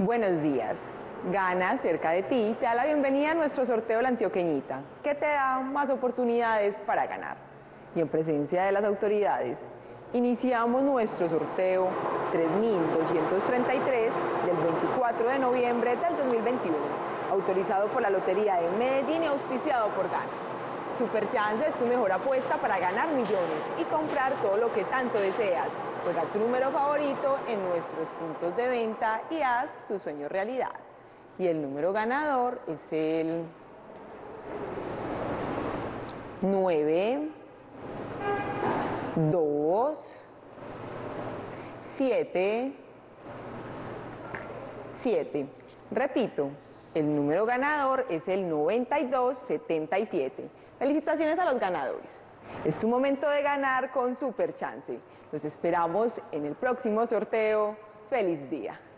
Buenos días. Gana cerca de ti te da la bienvenida a nuestro sorteo La Antioqueñita, que te da más oportunidades para ganar. Y en presencia de las autoridades, iniciamos nuestro sorteo 3233 del 24 de noviembre del 2021, autorizado por la Lotería de Medellín y auspiciado por Gana. Superchance es tu mejor apuesta para ganar millones y comprar todo lo que tanto deseas. Juega tu número favorito en nuestros puntos de venta y haz tu sueño realidad. Y el número ganador es el 9, 2, 7, 7. Repito, el número ganador es el 9277. Felicitaciones a los ganadores. Es tu momento de ganar con Superchance. Los esperamos en el próximo sorteo. ¡Feliz día!